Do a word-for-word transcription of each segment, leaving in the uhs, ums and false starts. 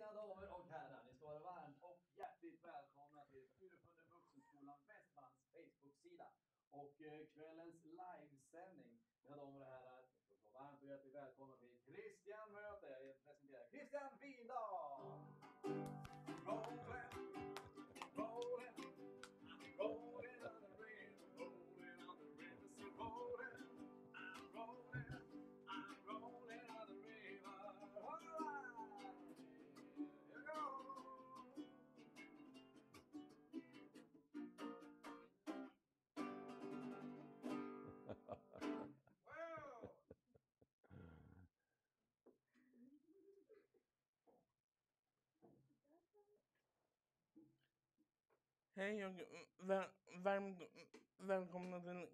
Mina damer och herrar, ni ska vara varmt och hjärtligt välkomna till Studieförbundet Vuxenskolan Västmanlands Facebook-sida. Och eh, kvällens livesändning, mina damer och herrar, ni ska vara varmt och hjärtligt välkomna till Christian Möter. Jag presenterar Christian Windahl! Rolling, rolling, rolling on the river, rolling on the river, so rolling, I'm rolling, I'm rolling on the river. All right, here we go. Wow! Hej och vä- varmt välkomna till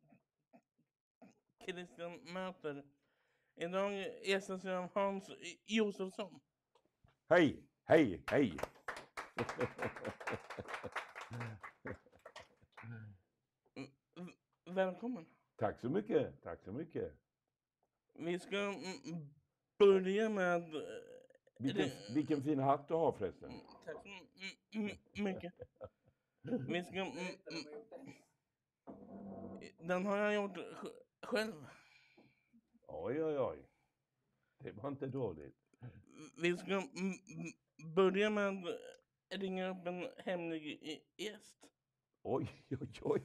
Christian Möter. Idag gästas jag av Hans Josefsson. Hej, hej, hej. V- Välkommen. Tack så mycket, tack så mycket. Vi ska mm, börja med att... eh, Vilken, det- vilken fin hatt du har förresten. mm, Tack så mm, mm, mycket. Vi ska... mm, mm, Den har jag gjort sj- själv. Oj, oj, oj. Det var inte dåligt. Vi ska mm, mm, börja med att ringa upp en hemlig i- gäst. Oj, oj, oj.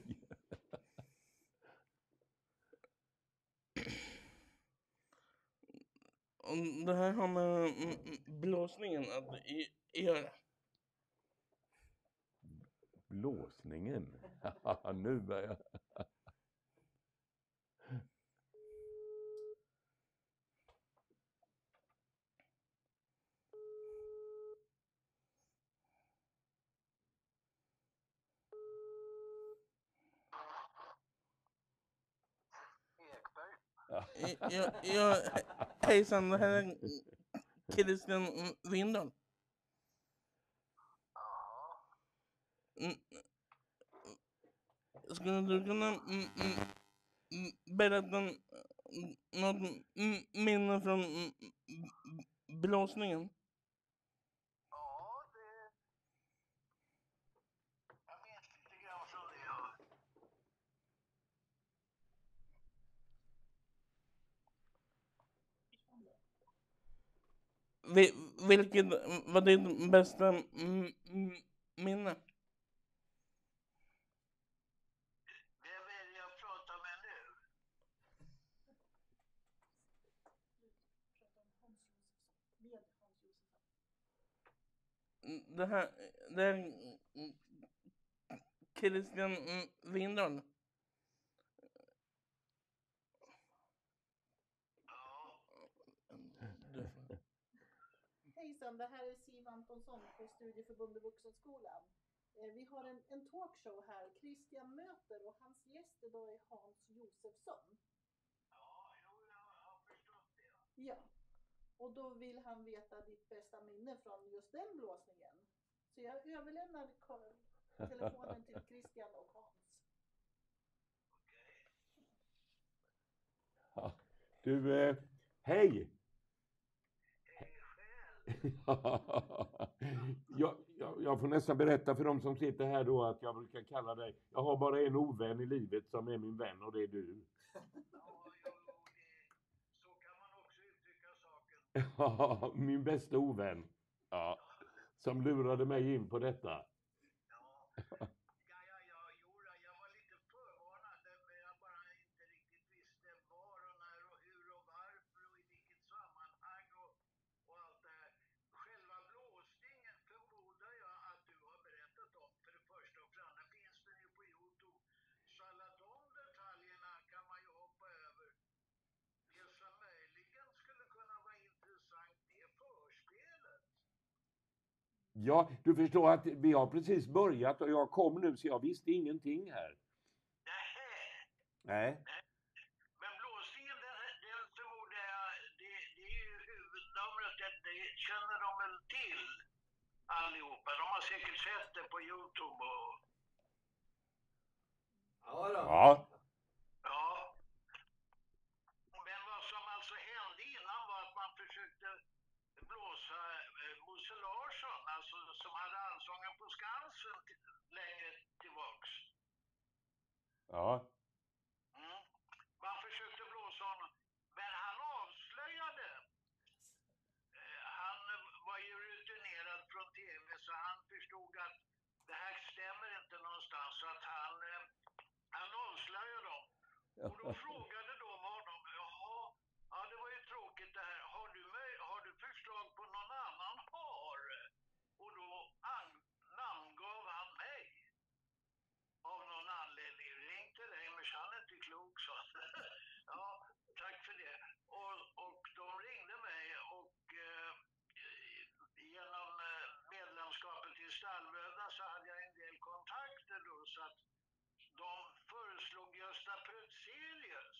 Och det här har med mm, mm, blåsningen att i- göra. Blåsningen. Nu börjar jag. I- Jag, jag, hejsan, det här är Christian Windahl. Mm, Skulle du kunna mm, mm, mm, berätta mm, något mm, minne från mm, mm, blåsningen? Ja, det... Jag minns lite grann från det, ja. Vi- Vilket var ditt bästa mm, mm, minne? Vem är det jag pratar med nu? Det här, det är mm, Christian mm, Windahl. Ja, Du får- Hejsan, det här är Siv Antonsson på Studieförbundet Vuxenskolan. Eh, Vi har en, en talkshow här, Christian Möter, och hans gäst idag är Hans Josefsson. ja, jo, jag har förstått det. Ja, och då vill han veta ditt bästa minne från just den blåsningen. Så jag överlämnar ko- telefonen till Christian och Hans. Ja. Du, eh, hej. Hej själv. jag, jag, jag får nästan berätta för de som sitter här då att jag brukar kalla dig. Jag har bara en ovän i livet som är min vän och det är du. Ja, jo, jo, det... Så kan man också uttrycka saken. Ja, min bästa ovän. Ja, som lurade mig in på detta. Ja, ja, ja, ja, jo, då, jag var lite förvarnad, men jag bara inte riktigt visste var och när och hur och varför och i vilket sammanhang och, och allt det här. Själva blåsningen förmodar jag att du har berättat om för det första, och för det andra finns den ju på YouTube. Så alla de detaljerna kan man ju hoppa över. Det som möjligen skulle kunna vara intressant är förspelet. Ja, du förstår att vi har precis börjat och jag kom nu så jag visste ingenting här. Nej. Nej. Men blåsningen, den, den förmodar jag, det, det är ju huvudnumret, det, det känner de väl till allihopa. De har säkert sett det på YouTube och Ja då. Ja. ja. Men vad som alltså hände innan var att man försökte blåsa eh, Bosse alltså, som hade Allsången på Skansen till, längre tillbaks. Ja. Mm. Man försökte blåsa honom, men han avslöjade. Eh, han var ju rutinerad från tv, så han förstod att det här stämmer inte någonstans, så att han, eh, han avslöjade dem. Och då frågade de honom, jaha, ja det var ju tråkigt det här, har du, möj- har du förslag på någon annan har? Och då an- namngav han mig. Av någon anledning. Ring till dig, men han är inte klok, så. Ja, tack för det. Och, och de ringde mig och eh, genom eh, medlemskapet i Stallbröderna så hade jag en del kontakter då, så att de föreslog Gösta Petzelius.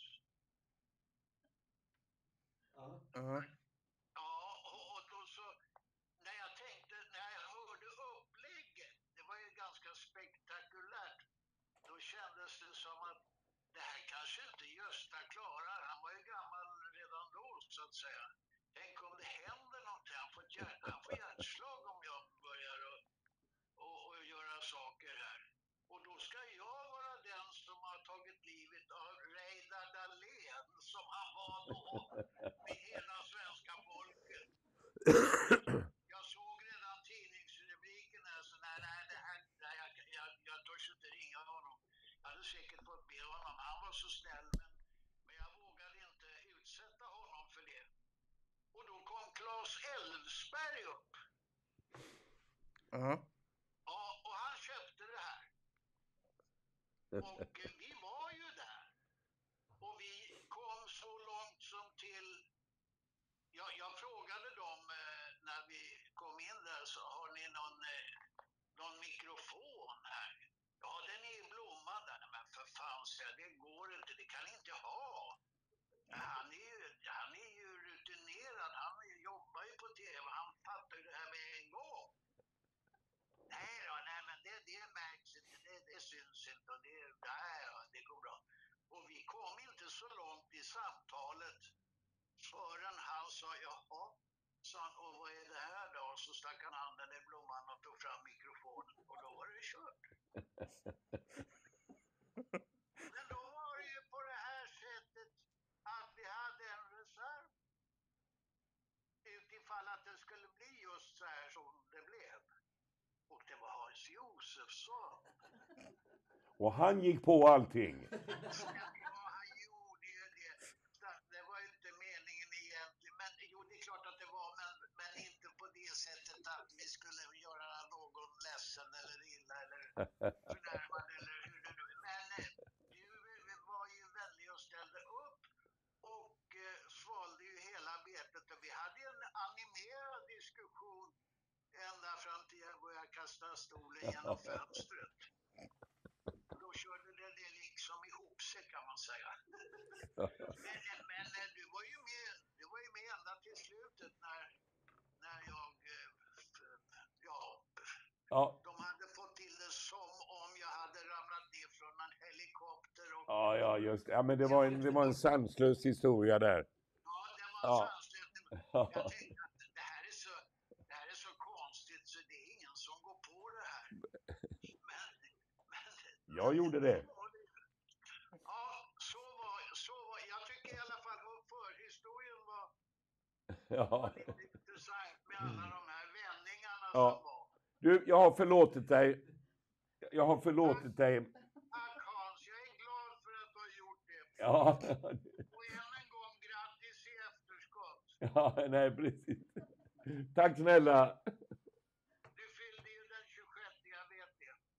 Ja. Ja. Ja, och, och då så, när jag tänkte, när jag hörde upplägget, det var ju ganska spektakulärt, då kändes det som att det här kanske inte Gösta klarar. Han var ju gammal redan då, så att säga. Tänk om det händer någonting, han får, hjärt, han får hjärtslag om jag börjar och, och, och göra saker här. Och då ska jag vara den som har tagit livet av Reidar Dahlén, som han var då, med hela svenska folket. Jag såg redan tidningsrubriken här, så nej, nej, det här, nej jag, jag, jag törs inte ringa honom. Jag hade säkert fått be honom, han var så snäll, men, men jag vågade inte utsätta honom för det. Och då kom Claes Elfsberg upp. Ja. Ja, och han köpte det här. Och eh, vi var ju där. Och vi kom så långt som till... Ja, jag frågade dem eh, när vi kom in där, så har ni någon, eh, någon mikrofon här? Ja, den är i blomman där. Men för fan, så jag, det går inte, det kan inte ha. Han är ju, han är ju rutinerad, han jobbar ju på tv, han fattar ju det här med en gång. Nej då, nej men det, det märks inte, det, det syns inte och det, nej, ja, det går bra. Och vi kom inte så långt i samtalet förrän han sa, jaha, sa han, och vad är det här då? Och så stack han handen i blomman och tog fram mikrofonen och då var det kört. Men då var det ju på det här sättet att vi hade en reserv utifall att det skulle bli just så här som det blev. Och det var Hans Josefsson. Och han gick på allting. Ja, han gjorde ju det. Det var ju inte meningen egentligen. Men jo, det är klart att det var, men, men inte på det sättet att vi skulle göra någon ledsen eller illa eller förnärmad eller hur det nu är. Men eh, du var ju vänlig och ställde upp och eh, svalde ju hela betet. Och vi hade en animerad diskussion ända fram till jag började kasta stolen genom fönstret. Då körde det, det liksom ihop sig, kan man säga. Men, men du var ju med, du var ju med ända till slutet när, när jag, ja, Ja. de hade fått till det som om jag hade ramlat ner från en helikopter. Och, Ja, ja, just det. Ja, men det var en, det var en sanslös historia där. Ja, det var Ja. sanslöst. Jag tänkte att det här är så, det här är så konstigt så det är ingen som går på det här. Men, men Jag gjorde det. Ja, så var, så var, jag tycker i alla fall att förhistorien var, Ja. var lite intressant med alla de här vändningarna Ja. som var. Du, jag har förlåtit dig. Jag har förlåtit dig. Tack Hans, jag är glad för att du har gjort det. Ja. Och än en gång grattis i efterskott. Ja, nej, precis. Tack snälla. Du fyllde ju den tjugosjätte, jag vet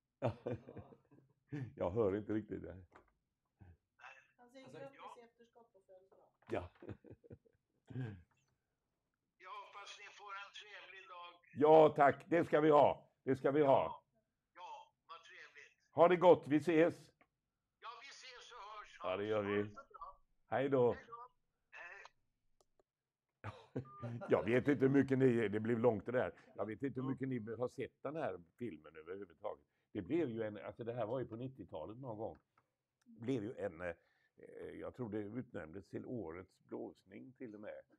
det. Jag hör inte riktigt det. Han säger Alltså, grattis ja. i efterskott på födelsedag. Ja. Jag hoppas ni får en trevlig dag. Ja, tack. Det ska vi ha. Det ska vi ha. Ja, vad trevligt. Ha det gott. Vi ses. Ja, vi ses och hörs. Ja, det gör vi. Ha det så bra. Hej då. Hej då. Hej. Jag vet inte hur mycket ni, det blev långt det där. Jag vet inte hur mycket ni har sett den här filmen överhuvudtaget. Det blev ju en, alltså det här var ju på nittiotalet någon gång. Det blev ju en, eh, jag tror det utnämndes till årets blåsning till och med.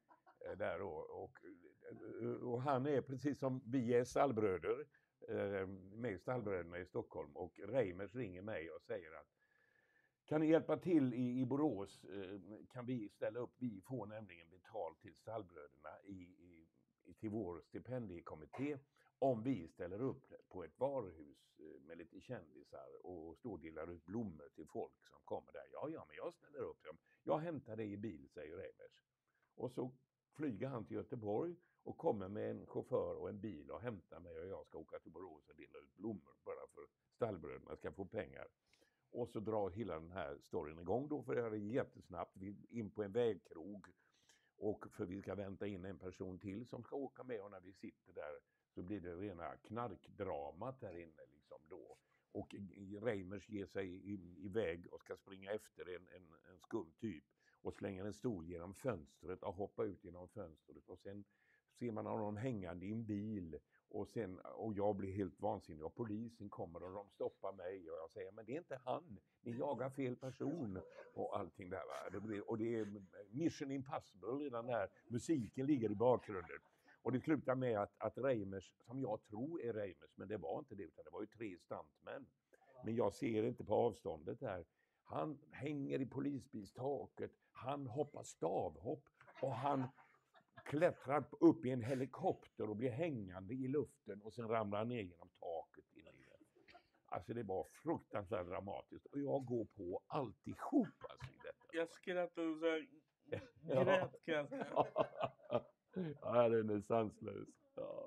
eh, där då. Och, och han är precis som vi är stallbröder, eh, med stallbröderna i Stockholm. Och Reimers ringer mig och säger att kan ni hjälpa till i, i Borås? Eh, kan vi ställa upp? Vi får nämligen betalt till stallbröderna i, i, i, till vår stipendiekommitté om vi ställer upp på ett varuhus eh, med lite kändisar och står och delar ut blommor till folk som kommer där. Ja, ja, men jag ställer upp. Jag hämtar det i bil, säger Reimers. Och så flyger han till Göteborg och kommer med en chaufför och en bil och hämtar mig och jag ska åka till Borås och dela ut blommor bara för stallbröderna ska få pengar. Och så drar hela den här storyn igång då, för det är jättesnabbt. Vi är in på en vägkrog och för vi ska vänta in en person till som ska åka med, och när vi sitter där så blir det rena knarkdramat där inne liksom då. Och Reimers ger sig iväg och ska springa efter en, en, en skum typ och slänger en stol genom fönstret och hoppar ut genom fönstret, och sen ser man honom hängande i en bil. Och, sen, och jag blir helt vansinnig och polisen kommer och de stoppar mig och jag säger men det är inte han, ni jagar fel person och allting där va. Det blir, och det är Mission Impossible i den här musiken ligger i bakgrunden. Och det slutar med att, att Reimers, som jag tror är Reimers, men det var inte det utan det var ju tre stuntmän. Men jag ser inte på avståndet här. Han hänger i polisbilstaket, han hoppar stavhopp och han klättrar upp i en helikopter och blir hängande i luften och sen ramlar ner genom taket in i det. Alltså det var fruktansvärt dramatiskt och jag går på alltihop alltså i detta. Jag skrattade så här, grät kan jag. Ja, den är sanslös. Ja.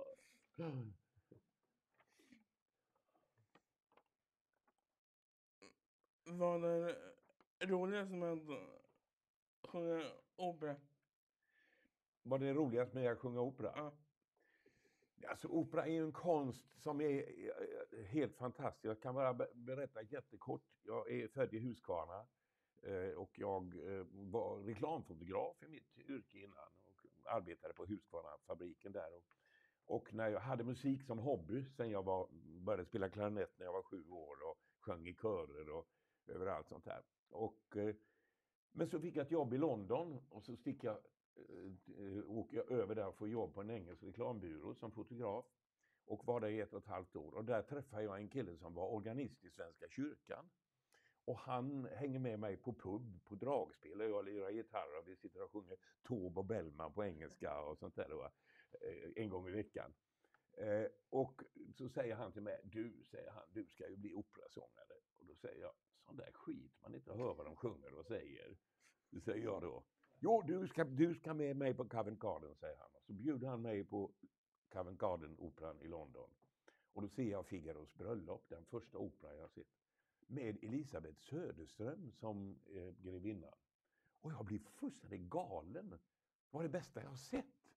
Vad är roligast med att sjunga opera? Vad är det roligast med att sjunga opera? Ja. Alltså opera är ju en konst som är helt fantastisk. Jag kan bara berätta jättekort. Jag är född i Huskvarna och jag var reklamfotograf i mitt yrke innan och arbetade på Huskvarna-fabriken där. Och, och när jag hade musik som hobby sen jag var, började spela klarinett när jag var sju år och sjöng i körer och överallt sånt här. Och, men så fick jag ett jobb i London och så stick jag åker jag över där och får jobb på en engelsk reklambyrå som fotograf och var där i ett och ett halvt år. Och där träffade jag en kille som var organist i Svenska kyrkan. Och han hänger med mig på pub, på dragspel, och jag lirar gitarr och vi sitter och sjunger Taube och Bellman på engelska och sånt där då, en gång i veckan. Och så säger han till mig, du, säger han, du ska ju bli operasångare. Och då säger jag, sån där skit man inte hör vad de sjunger och säger. Det säger jag då. Jo, du ska, du ska med mig på Covent Garden, säger han. Så bjuder han mig på Covent Garden-operan i London. Och då ser jag Figaros bröllop, den första opera jag har sett. Med Elisabeth Söderström som eh, grevinna. Och jag blir fullständigt galen. Det var det bästa jag har sett.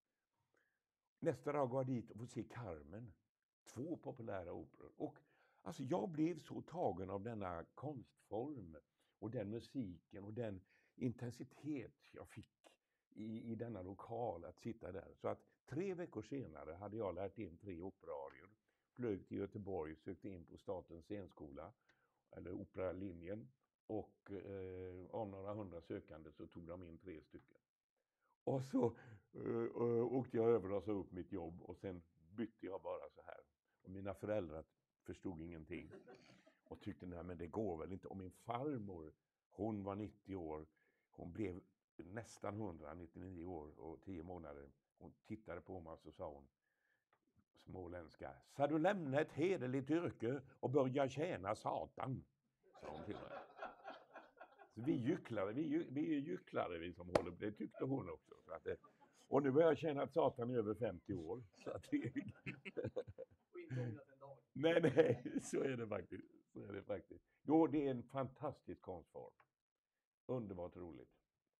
Nästa dag går jag dit och får se Carmen. Två populära operor. Och alltså jag blev så tagen av denna konstform. Och den musiken och den intensitet jag fick i, i denna lokal att sitta där. Så att tre veckor senare hade jag lärt in tre operarier. Flög till Göteborg, sökte in på Statens scenskola, eller operalinjen. Och eh, av några hundra sökande så tog de in tre stycken. Och så eh, åkte jag över och sa upp mitt jobb och sen bytte jag bara så här. Och mina föräldrar förstod ingenting. Och tyckte, nej men det går väl inte. Och min farmor, hon var nittio år. Hon blev nästan hundra, nittionio år och tio månader. Hon tittade på mig och så sa hon, småländska, ska du lämna ett hederligt yrke och börja tjäna satan? Sa hon till mig. Så vi gycklare, vi, vi är gycklare vi som håller, det tyckte hon också. Så att det, och nu har jag tjänat satan i över femtio år. Så att det, Och inte ångrat en dag. nej, nej, så är det faktiskt. Så är det faktiskt. Jo, det är en fantastisk konstform. Underbart roligt.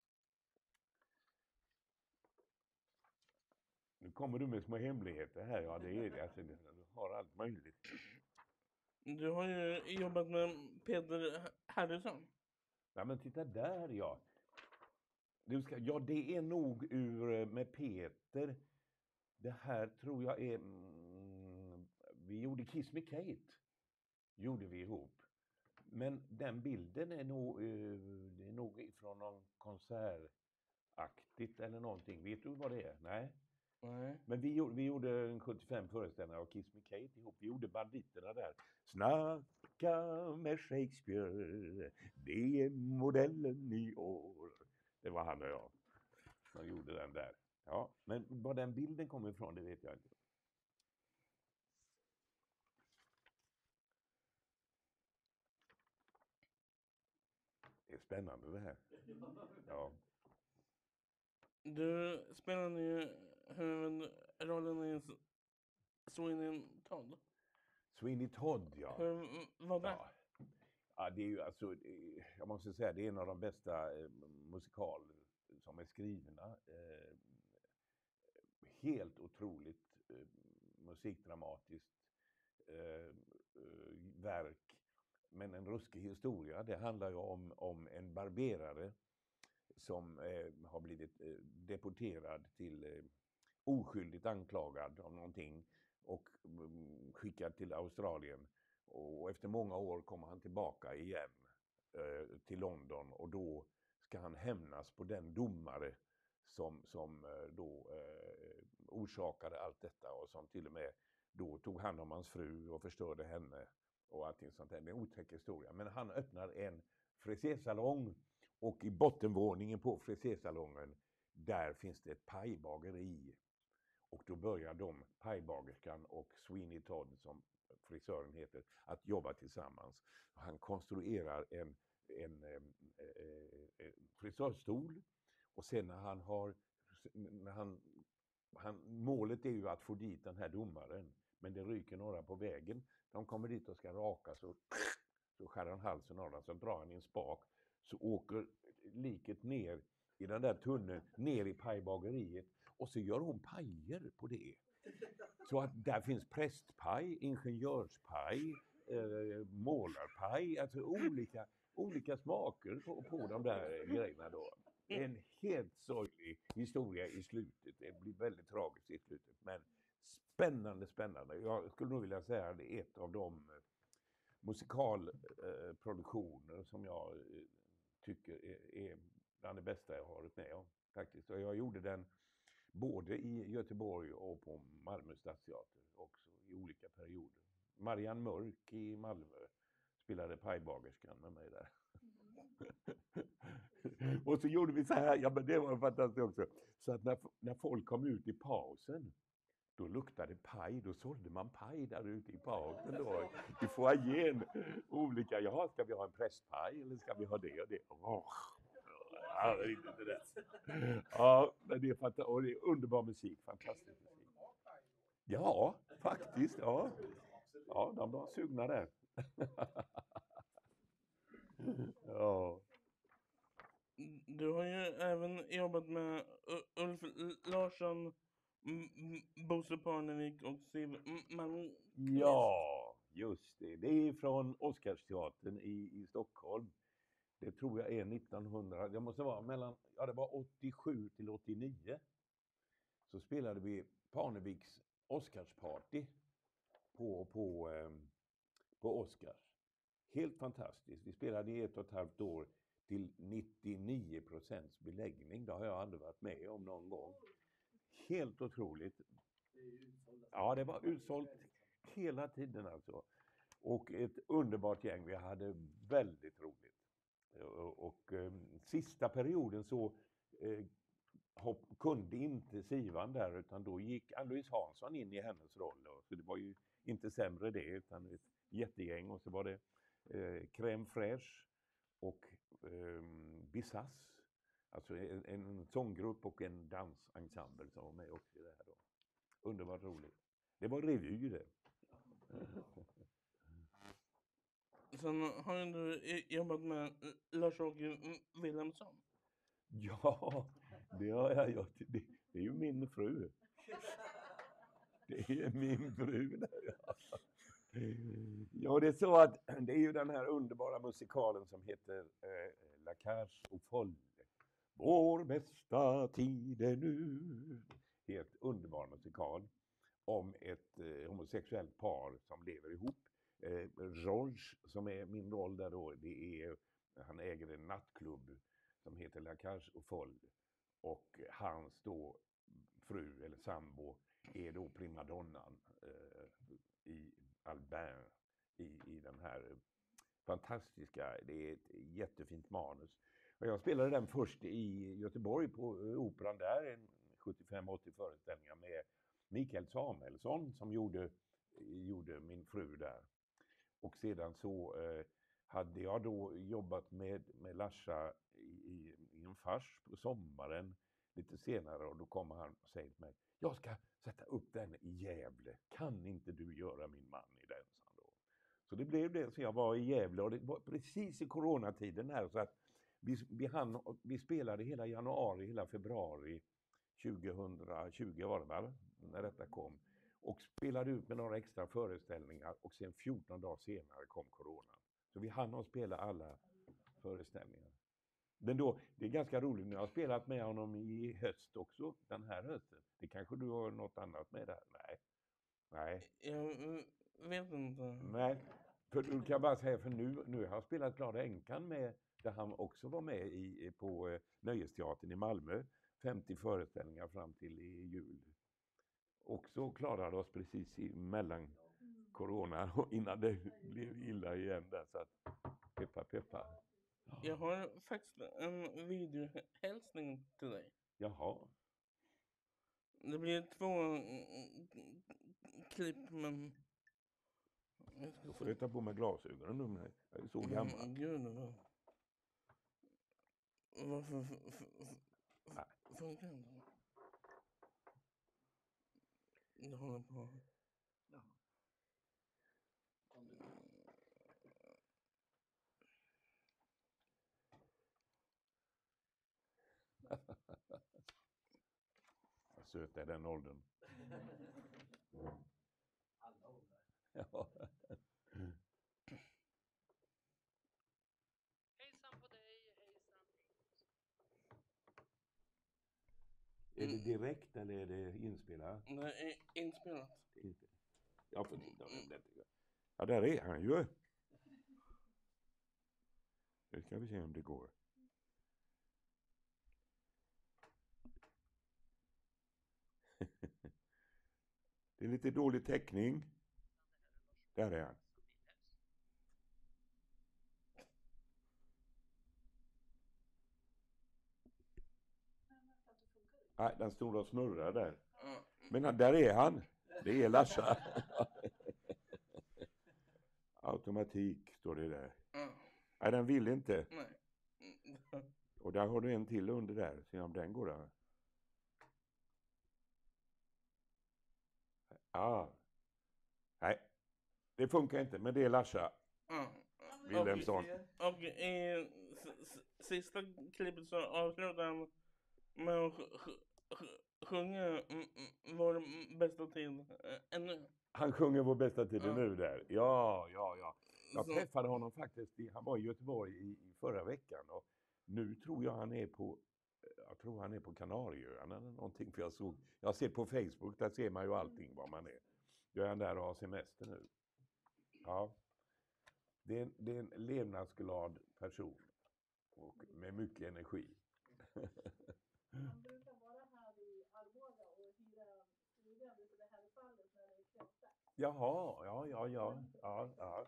Nu kommer du med små hemligheter här. Ja, det är det. Alltså, du har allt möjligt. Du har ju jobbat med Peter Harrison. Ja, men titta där, ja. Du ska, ja, det är nog ur med Peter. Det här tror jag är... Mm, vi gjorde Kiss Me Kate. Gjorde vi ihop. Men den bilden är nog, uh, det är nog ifrån någon konsert. Kiss-aktigt eller någonting. Vet du vad det är? Nej. Nej. Men vi, gjorde- vi gjorde en sjuttiofem föreställningar av Kiss Me Kate ihop. Vi gjorde banditerna där. Snacka med Shakespeare, det är modellen i år. Det var han och jag som gjorde den där. Ja, men var den bilden kommer ifrån, det vet jag inte. Det är spännande det här. Ja. Du spelade ju huvudrollen i S- Sweeney Todd. Sweeney Todd, ja. Hur var det? Ja. Ja, det är ju alltså, eh, jag måste säga, det är en av de bästa eh, musikaler som är skrivna. Eh, helt otroligt eh, musikdramatiskt eh, eh, verk. Men en ruskig historia. Det handlar ju om, om en barberare som eh, har blivit eh, deporterad till eh, oskyldigt anklagad om någonting och mm, skickad till Australien. Och efter många år kommer han tillbaka igen eh, till London och då ska han hämnas på den domare som, som eh, då eh, orsakade allt detta och som till och med då tog hand om hans fru och förstörde henne och allting sånt där. Det är en otäck historia. Men han öppnar en frisersalong och i bottenvåningen på frisersalongen där finns det ett pajbageri. Och då börjar de, pajbagerskan och Sweeney Todd som frisören heter, att jobba tillsammans. Han konstruerar en, en eh, eh, frisörstol och sen när han har, när han, han, målet är ju att få dit den här domaren, men det ryker några på vägen. De kommer dit och ska raka så, så skär han halsen av den, så drar han i en spak, så åker liket ner i den där tunneln, ner i pajbageriet och så gör hon pajer på det. Så att där finns prästpaj, ingenjörspaj, eh, målarpaj, alltså olika, olika smaker på, på de där grejerna då. En helt sorglig historia i slutet. Det blir väldigt tragiskt i slutet, men spännande, spännande. Jag skulle nog vilja säga att det är ett av de musikalproduktioner eh, som jag eh, tycker är, är bland det bästa jag har varit med om faktiskt. Och jag gjorde den både i Göteborg och på Malmö stadsteater också i olika perioder. Marianne Mörk i Malmö spelade pajbagerskan med mig där. Och så gjorde vi så här, ja men det var fantastiskt också. Så att när, när folk kom ut i pausen, då luktade paj, då sålde man paj där ute i pausen då. I foajén, olika, ja ska vi ha en prästpaj eller ska vi ha det och det? Oh. Ja, det är inte det där. Ja, men det är fanta- och det är underbar musik, fantastisk musik. Ja, faktiskt, ja. Ja, de var sugna där. Ja. Du har ju även jobbat med U- Ulf L- Larsson, M- M- Bosse Parnevik och Siv M- Malmqvist. Ja, just det. Det är från Oscarsteatern i, i Stockholm. Det tror jag är nittonhundra, det måste vara mellan, ja det var åttiosju till åttionio. Så spelade vi Parneviks Oscarsparty på, på, eh, på Oscars. Helt fantastiskt. Vi spelade i ett och ett halvt år till nittionio procents beläggning. Det har jag aldrig varit med om någon gång. Helt otroligt. Ja, det var utsålt hela tiden alltså. Och ett underbart gäng. Vi hade väldigt roligt. Och, och eh, sista perioden så eh, hopp, kunde inte Sivan där, utan då gick Ann-Louise Hansson in i hennes roll. Och så det var ju inte sämre det, utan ett jättegäng. Och så var det eh, Crème Fraîche och eh, Bissass. Alltså en, en sånggrupp och en dansensemble som var med också i det här då. Underbart roligt. Det var revy det. Sen har ju du i- jobbat med Lars-Åke Wilhelmsson. Ja, det har jag gjort. Det, det är ju min fru. Det är min fru där, ja. Ja, det är så att det är ju den här underbara musikalen som heter eh, La Cage aux Folles. Vår bästa tid är nu. Helt underbar musikal om ett eh, homosexuellt par som lever ihop. Eh, George, som är min roll där då, det är, han äger en nattklubb som heter La Cage aux Folles. Och hans då fru eller sambo är då primadonnan eh, i Albin i, i den här fantastiska, det är ett jättefint manus. Och jag spelade den först i Göteborg på operan där, en sjuttiofem åttio föreställningar med Mikael Samuelsson som gjorde, gjorde min fru där. Och sedan så eh, hade jag då jobbat med, med Larsa i, i, i en fars på sommaren lite senare, och då kommer han och säger till mig: jag ska sätta upp den i Gävle. Kan inte du göra min man i den? Så, då. Så det blev det, så jag var i Gävle, och det var precis i coronatiden här, så att vi, vi, hann, vi spelade hela januari, hela februari tjugohundratjugo var det väl, när detta kom. Och spelade ut med några extra föreställningar, och sen fjorton dagar senare kom corona. Så vi hann att spela alla föreställningar. Men då, det är ganska roligt, när jag har spelat med honom i höst också, den här hösten. Det kanske du har något annat med där? Nej. Nej. Jag mm, vet inte. Nej. För du kan bara säga, för nu, nu har jag spelat Glada änkan med, där han också var med i, på eh, Nöjesteatern i Malmö. femtio föreställningar fram till i jul. Och så klarade oss precis i mellan corona och innan det blev illa igen där, så att peppa peppa. Jag har faktiskt en videohälsning till dig. Jaha. Det blir två mm, klipp, men... Jag ska Då får se. jag ta på mig glasögonen nu, men jag är så gammal. Men gud, vad... Varför f- f- f- Nej. funkar det inte? Det håller på... Jaha. Om du- Vad söt är den åldern. Alla åldrar. Ja. Hejsan på dig, hejsan. Är det direkt eller är det inspelat? Det är inspelat. Det är inte. Jag får titta på den där, tycker jag. Ja, där är han ju. Nu ska vi se om det går. Det är lite dålig täckning. Där är han. Nej, den stod och snurrade där. Ja. Men han- där är han. Det är Larsa. Automatik står det där. Ja. Nej, den vill inte. Nej. Mm. Och där har du en till under där. Se om den går där. Ja. Nej, det funkar inte. Men det är Larsa Ja. Wilhelmsson. Och i s- s- sista klippet så avslutar han med att sj- sj- sj- sjunga mm, mm, vår bästa tid eh, ännu. Han sjunger Vår bästa tid Ja. nu där. Ja, ja, ja. Jag Så- träffade honom faktiskt. I, han var i Göteborg i, i förra veckan. Och nu tror jag han är på... Jag tror han är på Kanarieöarna eller någonting. För jag såg... Jag ser på Facebook. Där ser man ju allting var man är. Då är han där och har semester nu. Ja. Det är, en- det är en levnadsglad person. Och med mycket energi. Han brukar vara här i Arboga och hyra studion ute vid Herrfallet när det är kvällsdags. Jaha, ja, ja, ja. ja, ja.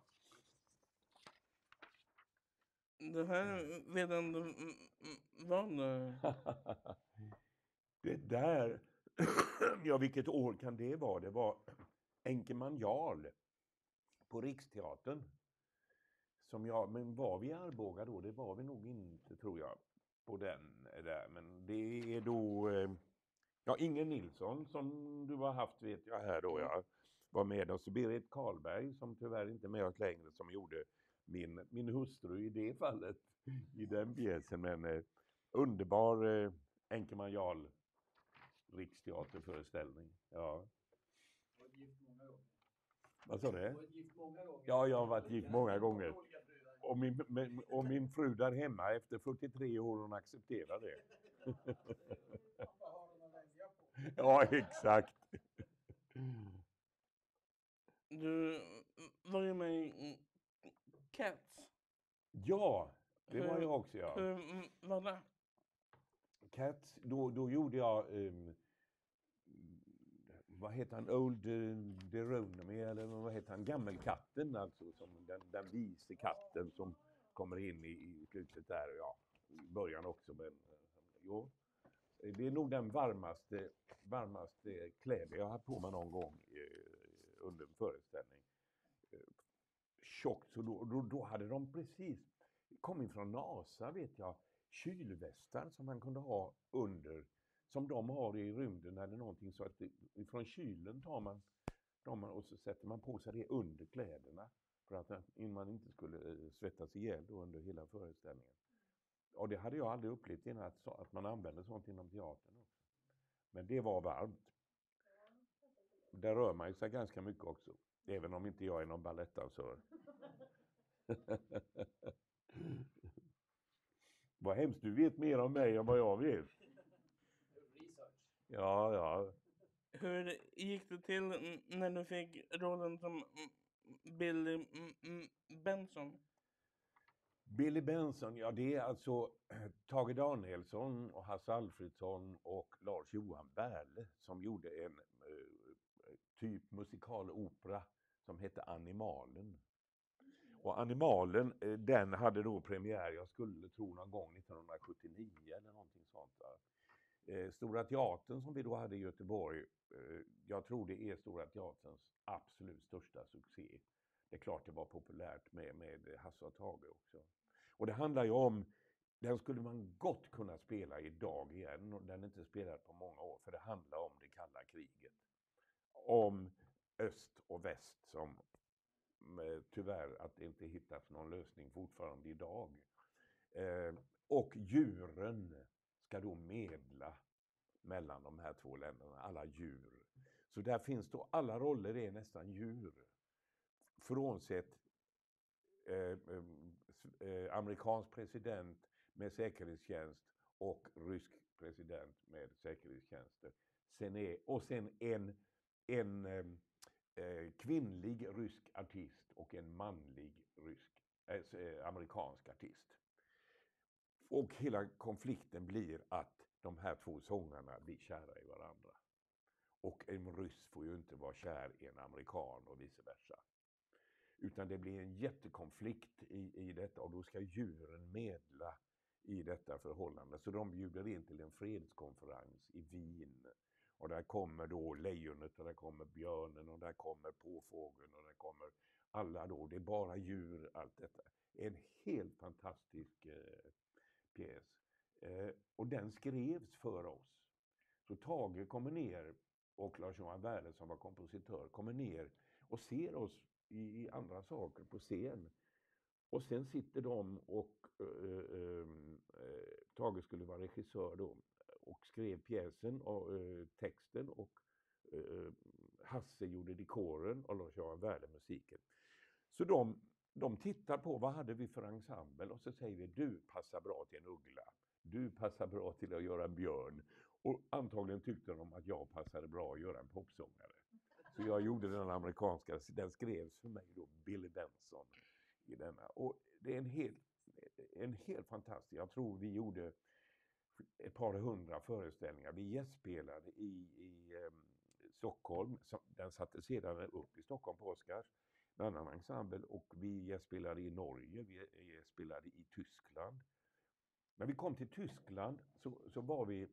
Det här vet jag inte mm, mm, vad det Det där, ja vilket år kan det vara? Det var Enkeman Jarl på Riksteatern. Som jag, men var vi i Arboga då? Det var vi nog inte, tror jag, på den där. Men det är då, eh, ja, Inger Nilsson som du har haft vet jag här då, jag var med oss. Berit Karlberg som tyvärr inte är med oss längre, som gjorde min, min hustru i det fallet, i den pjäsen. Men eh, underbar eh, Enkeman Jarl Riksteaterföreställning. Ja. Jag har varit gift många gånger. Vad sa Jag har du? varit gift många gånger. Ja, jag har varit gift många gånger. Olika brudar. Och min, men- och min fru där hemma efter fyrtiotre år, hon accepterar det. Vad har de att välja på? Ja, exakt. Du var ju med i Cats. Ja, det var Hur- jag också, ja. Hur mm, var det? Cats, då, då gjorde jag, um, vad heter han, Old uh, Deuteronomy, eller vad heter han, Gammelkatten, alltså som den, den vise katten som kommer in i, i slutet där, ja, i början också, men uh, jo. Det är nog den varmaste, varmaste kläder jag har på mig någon gång uh, under en föreställning. Uh, tjockt, så då, då, då hade de precis kommit från NASA, vet jag, kylvästar som man kunde ha under, som de har i rymden eller någonting, så att det, från kylen tar man, tar man och så sätter man på sig det under kläderna för att man inte skulle svettas ihjäl då under hela föreställningen. Och det hade jag aldrig upplevt innan, att, att man använder sånt inom teatern också. Men det var varmt. Där rör man sig ganska mycket också, även om inte jag är någon balettdansör. Vad hemskt, du vet mer om mig än vad jag vet. Research. Ja, ja. Hur gick det till n- när du fick rollen som mm, Billy mm, mm, Benson? Billy Benson, ja det är alltså Tage Danielsson och Hasse Alfredsson och Lars-Johan Berle som gjorde en uh, typ musikal-opera som hette Animalen. Och Animalen, uh, den hade då premiär, jag skulle tro någon gång nittonhundrasjuttionio eller någonting sånt. Va? Uh, Stora Teatern som vi då hade i Göteborg, uh, jag tror det är Stora Teaterns absolut största succé. Det är klart det var populärt med, med Hasse och Tage också. Och det handlar ju om, den skulle man gott kunna spela idag igen, och den är inte spelad på många år, för det handlar om det kalla kriget. Om öst och väst som tyvärr att det inte hittas någon lösning fortfarande idag. Eh, och djuren ska då medla mellan de här två länderna, alla djur. Så där finns då, alla roller är nästan djur. Frånsett eh, eh, amerikansk president med säkerhetstjänst och rysk president med säkerhetstjänster. Sen är, och sen en, en eh, kvinnlig rysk artist och en manlig rysk, eh, amerikansk artist. Och hela konflikten blir att de här två sångarna blir kära i varandra. Och en ryss får ju inte vara kär i en amerikan och vice versa. Utan det blir en jättekonflikt i, i detta, och då ska djuren medla i detta förhållande. Så de bjuder in till en fredskonferens i Wien. Och där kommer då lejonet, och där kommer björnen, och där kommer påfågeln, och där kommer alla då. Det är bara djur, allt detta. En helt fantastisk eh, pjäs. Eh, och den skrevs för oss. Så Tage kommer ner, och Lars-Johan Berle som var kompositör kommer ner och ser oss i andra saker på scen. Och sen sitter de och äh, äh, Tage skulle vara regissör då och skrev pjäsen och äh, texten, och äh, Hasse gjorde dekoren och Lars-Johan Berle musiken. Så de, de tittar på vad hade vi för ensemble, och så säger vi: du passar bra till en uggla, du passar bra till att göra en björn. Och antagligen tyckte de att jag passade bra att göra en popsångare. Så jag gjorde den amerikanska, den skrevs för mig då, Billy Benson i denna. Och det är en helt, en helt fantastisk, jag tror vi gjorde ett par hundra föreställningar. Vi gästspelade i, i um, Stockholm, den satte sedan upp i Stockholm på Oscars, en annan ensemble, och vi gästspelade i Norge, vi gästspelade i Tyskland. När vi kom till Tyskland så, så var vi,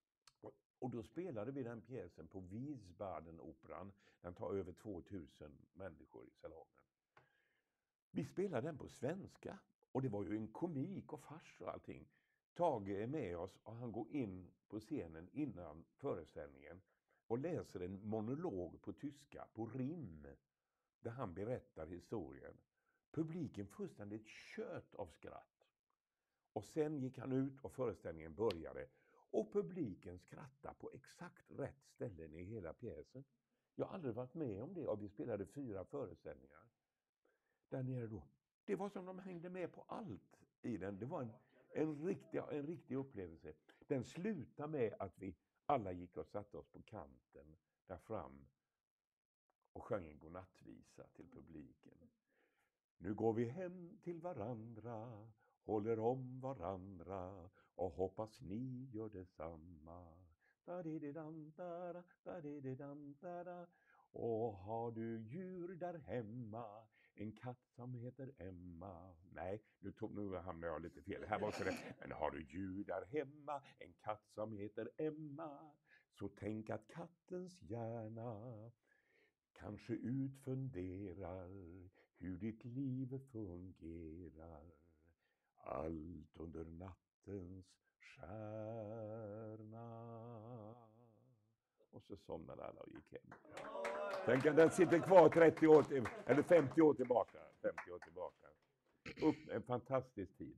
och då spelade vi den pjäsen på Wiesbaden-operan. Den tar över tvåtusen människor i salongen. Vi spelade den på svenska, och det var ju en komik och fars och allting. Tage är med oss, och han går in på scenen innan föreställningen och läser en monolog på tyska, på rim, där han berättar historien. Publiken fullständigt tjöt av skratt. Och sen gick han ut och föreställningen började. Och publiken skrattade på exakt rätt ställen i hela pjäsen. Jag har aldrig varit med om det, och vi spelade fyra föreställningar där nere då. Det var som de hängde med på allt i den. Det var en, en, riktig, en riktig upplevelse. Den slutade med att vi alla gick och satte oss på kanten där fram och sjöng en godnattvisa till publiken. Nu går vi hem till varandra, håller om varandra och hoppas ni gör detsamma. Da-di-di-dam-da-da, da-di-di-dam-da-da. Och har du djur där hemma, en katt som heter Emma. Nej, nu, tog, nu hamnade jag lite fel. Det här var också rätt. Men har du djur där hemma, en katt som heter Emma, så tänk att kattens hjärna kanske utfunderar hur ditt liv fungerar. Allt under nattens stjärna. Och så somnade alla och gick hem. Tänk att den sitter kvar trettio år till, eller femtio år tillbaka. femtio år tillbaka. Upp, en fantastisk tid.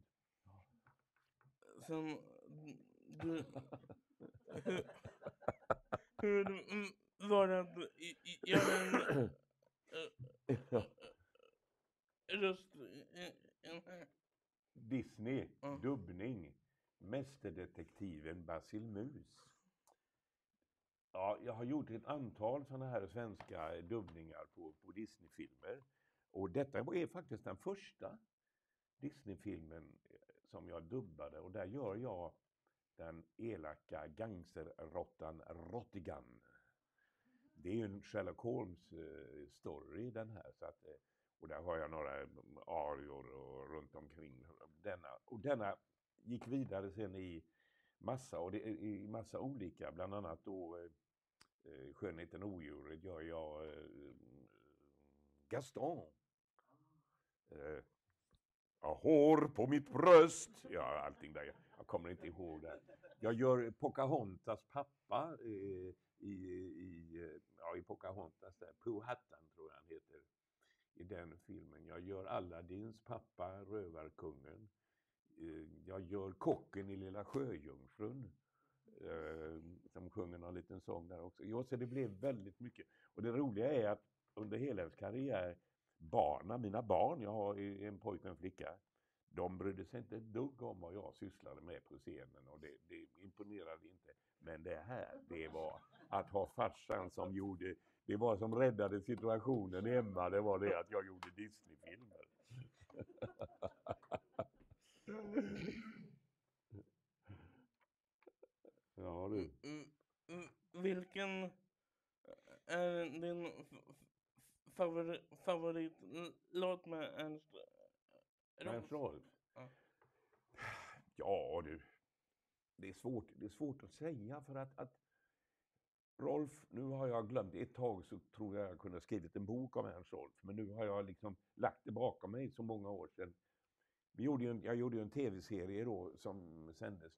Som du... Hur, hur mm, var det att i- i- göra en äh, röst i en här? Disney, Ja. dubbning, Mästerdetektiven Basil Mus. Ja, jag har gjort ett antal sådana här svenska dubbningar på, på Disney-filmer. Och detta är faktiskt den första Disney-filmen som jag dubbade. Och där gör jag den elaka gangsterrottan Rottigan. Det är ju en Sherlock Holmes-story den här. Så att, och där har jag några arior och runt omkring denna. Och denna gick vidare sen i massa, och det, i massa olika, bland annat då eh, Skönheten och odjuret gör jag eh, Gaston. Eh, jag har hår på mitt bröst. Ja, allting där. Jag kommer inte ihåg det. Jag gör Pocahontas pappa eh, i, i, ja, i Pocahontas där. Powhatan tror jag han heter i den filmen. Jag gör Aladdins pappa, Rövarkungen. Eh, jag gör kocken i Lilla Sjöjungfrun. Eh, som sjunger någon liten sång där också. Ja, så det blev väldigt mycket. Och det roliga är att under hela hennes karriär, barna, mina barn, jag har en pojke och en flicka, de brydde sig inte ett dugg om vad jag sysslade med på scenen, och det, det imponerade inte. Men det här, det var att ha farsan som gjorde, det var som räddade situationen hemma, det var det att jag gjorde Disney-filmer. Ja du. Mm, mm, vilken är din f- favori, favoritlåt med Ernst Ernst Rolf. Ja. Ja du, det är svårt, det är svårt att säga för att, att Rolf, nu har jag glömt, ett tag så tror jag jag kunde ha skrivit en bok om Ernst Rolf, men nu har jag liksom lagt det bakom mig så många år sedan. Vi gjorde ju en, jag gjorde ju en tv-serie då som sändes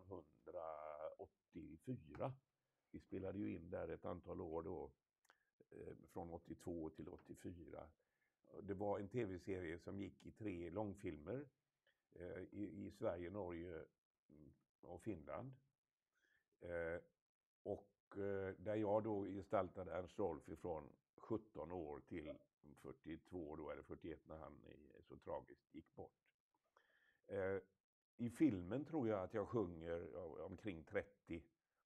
nittonhundraåttiofyra. Vi spelade ju in där ett antal år då, eh, från åttiotvå till åttiofyra. Det var en tv-serie som gick i tre långfilmer eh, i, i Sverige, Norge och Finland. Eh, och eh, där jag då gestaltade Ernst Rolf ifrån sjutton år till fyrtiotvå då, eller fyrtioett när han eh, så tragiskt gick bort. Eh, I filmen tror jag att jag sjunger ja, omkring trettio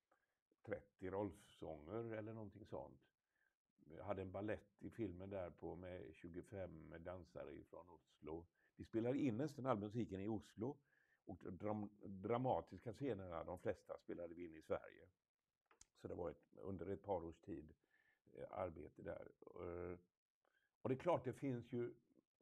Rolf-sånger eller någonting sånt. Jag hade en ballett i filmen där på med tjugofem dansare från Oslo. Vi spelade in nästan all musiken i Oslo, och de dramatiska scenerna, de flesta spelade vi in i Sverige. Så det var ett, under ett par års tid eh, arbete där. Eh, och det är klart, det finns ju,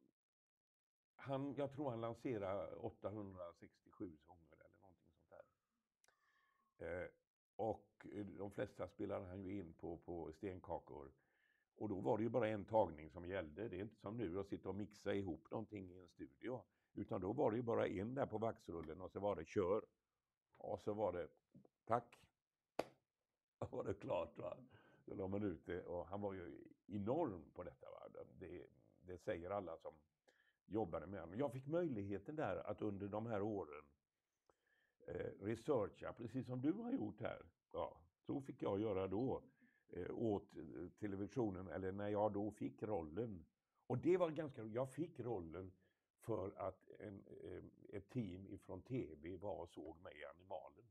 han, jag tror han lanserade åttahundrasextiosju sånger eller någonting sånt där. Eh, och de flesta spelade han ju in på, på stenkakor. Och då var det ju bara en tagning som gällde. Det är inte som nu att sitta och mixa ihop någonting i en studio. Utan då var det ju bara en där på vaxrullen och så var det kör. Och så var det tack. Och var det klart, va. Så la man ut det, och han var ju enorm på detta, va. Det, det säger alla som jobbade med honom. Jag fick möjligheten där att under de här åren eh, researcha, precis som du har gjort här. Ja, så fick jag göra då. Åt televisionen, eller när jag då fick rollen. Och det var ganska, jag fick rollen för att en, ett team ifrån tv var och såg mig i Animalen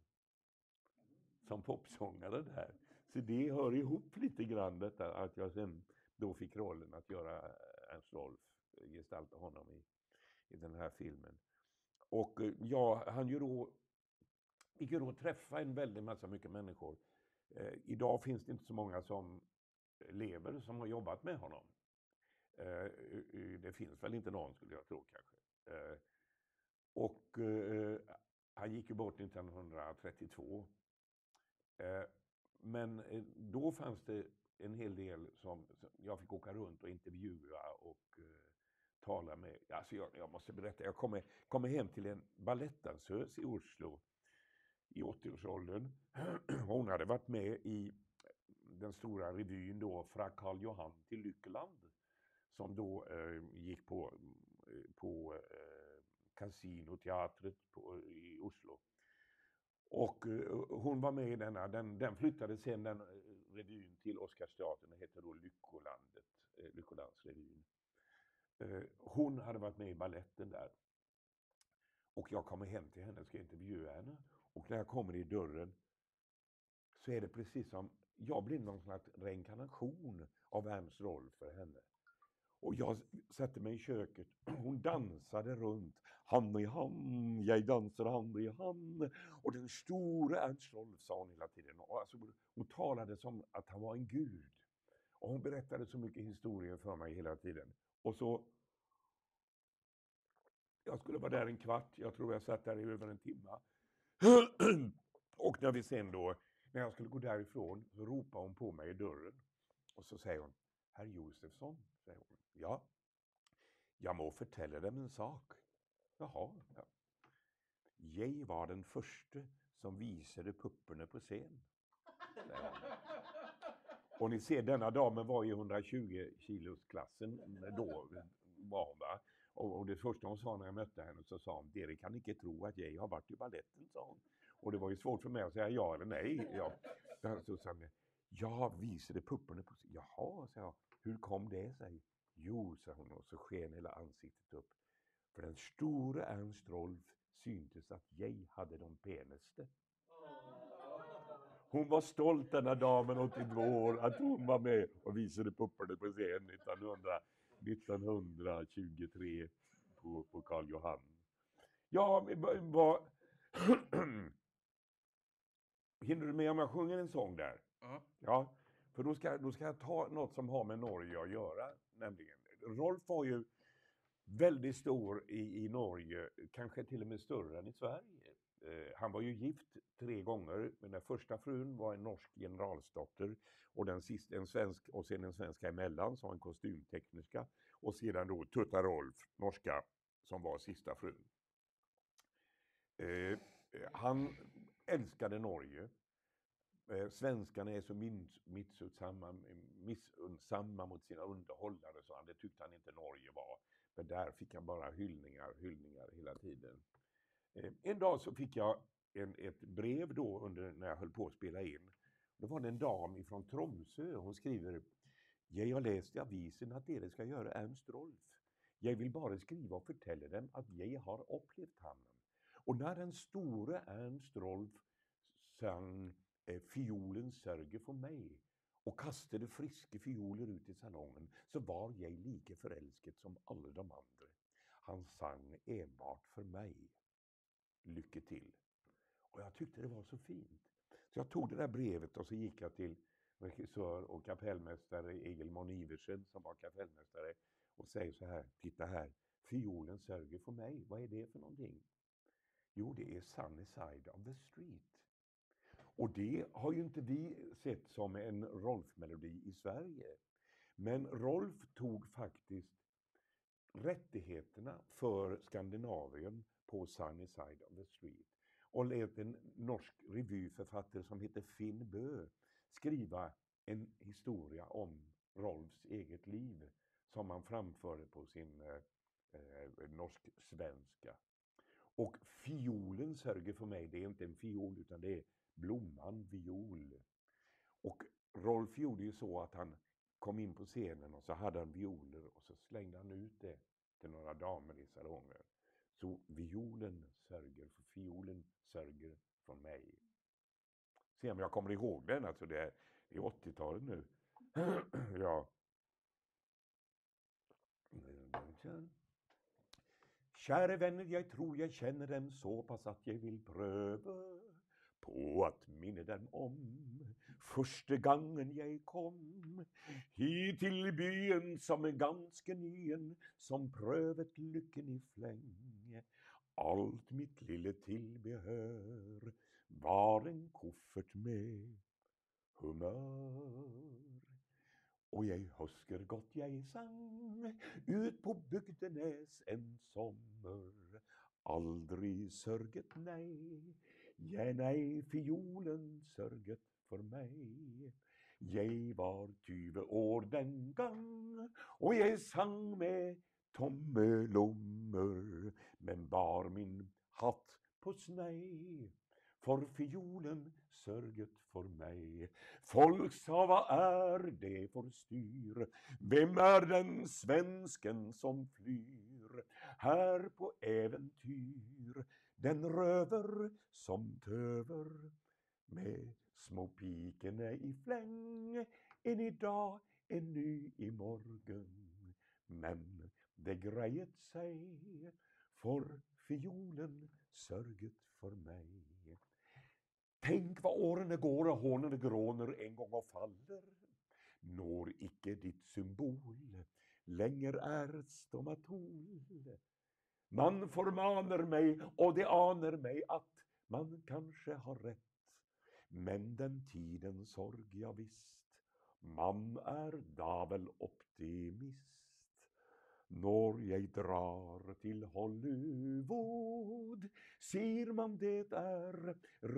som popsångare där. Så det hör ihop lite grann detta, att jag sen då fick rollen att göra Ernst Rolf, gestalta honom i, i den här filmen. Och ja, han ju då fick ju då träffa en väldigt massa mycket människor. Eh, idag finns det inte så många som lever som har jobbat med honom. Eh, det finns väl inte någon, skulle jag tro kanske. Eh, och eh, han gick ju bort nittonhundratrettiotvå. Eh, men eh, då fanns det en hel del som, som jag fick åka runt och intervjua och eh, tala med. Alltså jag, jag måste berätta, jag kommer, kommer hem till en balettdansös i Oslo i åttioårsåldern. Hon hade varit med i den stora revyn då, Fra Karl Johan till Lyckeland, som då eh, gick på, på eh, Casinoteatret på, i Oslo. Och eh, hon var med i denna, den, den flyttade sen den eh, revyn till Oscarsteatern, det heter då Lyckolandet, eh, Lyckolandsrevyn. Eh, hon hade varit med i balletten där. Och jag kommer hem till henne och ska intervjua henne. Och när jag kommer i dörren så är det precis som, jag blir någon slags reinkarnation av Ernst Rolf för henne. Och jag satte mig i köket, hon dansade runt, hand i hand, jag dansar hand i hand. Och den stora Ernst Rolf, sa hon hela tiden. Och alltså, hon talade som att han var en gud. Och hon berättade så mycket historier för mig hela tiden. Och så, jag skulle vara där en kvart, jag tror jag satt där i över en timme. Och när vi sen då, när jag skulle gå därifrån, så ropade hon på mig i dörren. Och så säger hon, herr Josefsson, säger hon. Ja, jag må fortelle dem en sak. Jaha, ja. Jag var den första som visade pupporna på scen. Och ni ser, denna damen var i hundratjugo kilos klassen då var hon, va? Och, och det första hon sa när jag mötte henne, så sa hon, Derek kan inte tro att jag har varit i balletten, sa hon. Och det var ju svårt för mig att säga ja eller nej. Ja. Så sa hon, jag visade pupporna på scen. Jaha, sa jag. Hur kom det sig? Jo, sa hon, och så sken hela ansiktet upp. För den stora Ernst Rolf syntes att jag hade de penaste. Hon var stolt, denna damen, åttiotvå år, att hon var med och visade pupporna på scen nittonhundra, nittonhundratjugotre på, på Karl Johan. Ja, vad... Hinner du med om jag sjunger en sång där? Ja. Ja, för då ska, då ska jag ta något som har med Norge att göra. Nämligen, Rolf var ju väldigt stor i, i Norge, kanske till och med större än i Sverige. Eh, han var ju gift tre gånger, men den första frun var en norsk generalsdotter och den sista en svensk, och sen en svenska emellan, som en kostymtekniska, och sedan då Tutta Rolf, norska, som var sista frun. Eh, han älskade Norge. Eh, svenskarna är så missunnsamma, missunnsamma mot sina underhållare, så han, det tyckte han inte Norge var. Men där fick han bara hyllningar, hyllningar hela tiden. Eh, en dag så fick jag en, ett brev då under, när jag höll på att spela in. Då var det en dam ifrån Tromsö. Hon skriver, jag har läst i avisen att dere ska göra Ernst Rolf. Jag vill bara skriva och fortälla dem att jag har upplevt honom. Och när den stora Ernst Rolf sang eh, Fiolen sörger för mig och kastade friska fioler ut i salongen, så var jag lika förälsket som alla de andra. Han sang enbart för mig. Lycka till. Och jag tyckte det var så fint. Så jag tog det där brevet och så gick jag till regissör och kapellmästare Egil Mon Iversen, som var kapellmästare, och säger så här, titta här, Fiolen sörger för mig, vad är det för någonting? Jo, det är Sunny Side of the Street. Och det har ju inte vi sett som en Rolf-melodi i Sverige. Men Rolf tog faktiskt rättigheterna för Skandinavien på Sunny Side of the Street och lät en norsk revyförfattare som heter Finn Bø skriva en historia om Rolfs eget liv som han framförde på sin eh, eh, norsk-svenska. Och fiolen sörger för mig, det är inte en fiol utan det är blomman viol. Och Rolf gjorde ju så att han kom in på scenen och så hade han violer och så slängde han ut det till några damer i salongen. Så violen sörger för fiolen sörger från mig. Se om jag kommer ihåg den, alltså det är, det är åttiotalet nu. Ja. Kära vänner, jag tror jag känner dem så pass att jag vill pröva på att minne dem om första gången jag kom hit till byen som är ganska nyen, som prövat lycken i fläng. Allt mitt lille tillbehör var en koffert med humör. Och jag husker gott jag sang ut på bygdenäs en sommar. Aldrig sörget nej, ja nej fiolen sörget för mig. Jag var tjugo år den gång och jag sang med tomme lommor, men bar min hatt på snej. För fiolen sörget för mig. Folk sa vad är det för styr? Vem är den svensken som flyr här på äventyr? Den röver som töver med små pikerna i fläng. En idag, en ny i morgon. Men det grejet sig för fiolen sörget för mig. Tänk vad åren går och hånen gråner en gång och faller. Når icke ditt symbol, längre är stomatol. Man förmanar mig och det anar mig att man kanske har rätt. Men den tiden sorg jag visst, man är davel optimist. Når jag drar till Hollywood ser man det är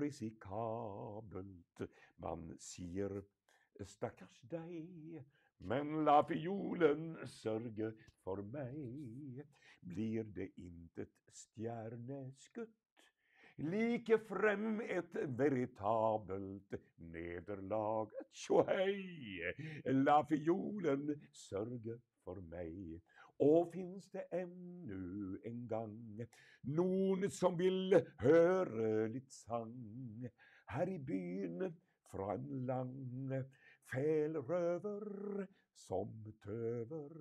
risikabelt. Man ser stackars dig, men la fiolen sörge för mig. Blir det inte ett stjärneskutt, like frem ett veritabelt nederlag. Tjohej, la fiolen sörge för mig. Och finns det ännu en gång någon som vill höra lite sang här i byn från lang fälröver som töver.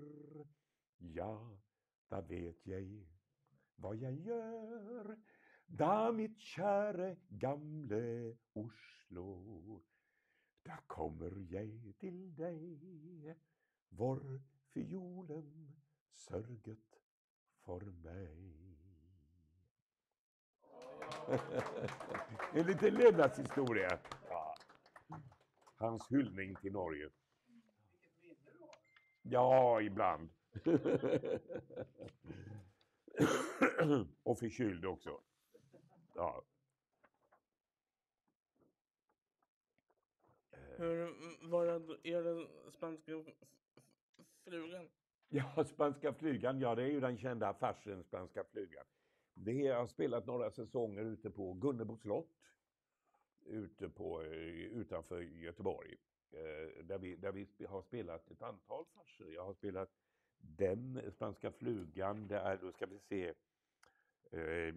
Ja, då vet jag vad jag gör, da mitt käre gamle Oslo. Då kommer jag till dig, vår fiolen sörget för mig. En liten levnadshistoria. Ja. Hans hyllning till Norge. Ja, ibland. Och förkyld också. Ja. Hur var det, är det spanska f- f- flugan? Ja, Spanska flygan, ja det är ju den kända farsen Spanska flygan. Det har spelat några säsonger ute på Gunnebo slott. Ute på, utanför Göteborg. Eh, där, vi, där vi har spelat ett antal farser. Jag har spelat den, Spanska flugan, det är, då ska vi se, eh,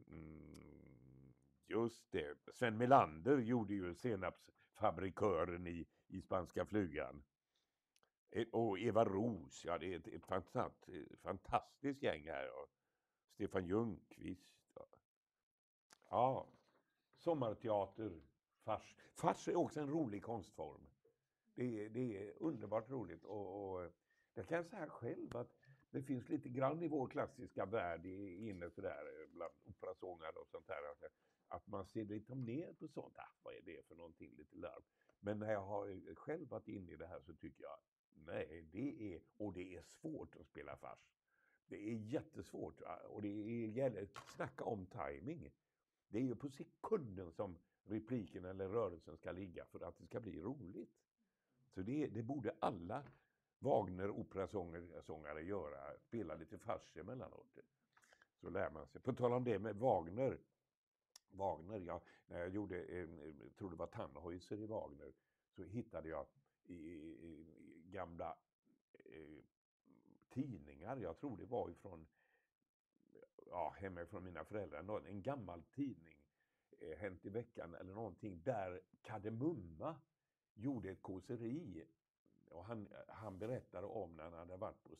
just det, Sven Melander gjorde ju senapsfabrikören i, i Spanska flugan. Och Eva Ros, ja det är ett, ett fantastiskt, fantastiskt gäng här. Och Stefan Ljungqvist. Ja. ja, sommarteater, fars. Fars är också en rolig konstform. Det är, det är underbart roligt. Och, och jag kan säga själv att det finns lite grann i vår klassiska värld inne sådär bland operasångare och sånt där. Att, att man ser lite ner på sånt. Ah, vad är det för någonting lite larv? Men när jag har själv varit inne i det här så tycker jag nej, det är, och det är svårt att spela fars. Det är jättesvårt och det är, gäller snacka om timing. Det är ju på sekunden som repliken eller rörelsen ska ligga för att det ska bli roligt. Så det, det borde alla Wagner-operasångare göra, spela lite fars emellanåt. Så lär man sig. På tal om det med Wagner. Wagner, ja, när jag gjorde, eh, jag tror det var Tannhäuser i Wagner, så hittade jag i, i, i gamla eh, tidningar, jag tror det var ifrån ja, hemifrån mina föräldrar, en gammal tidning, eh, Hänt i veckan eller någonting, där Kardemumma gjorde ett kåseri och han, han berättade om när han hade varit på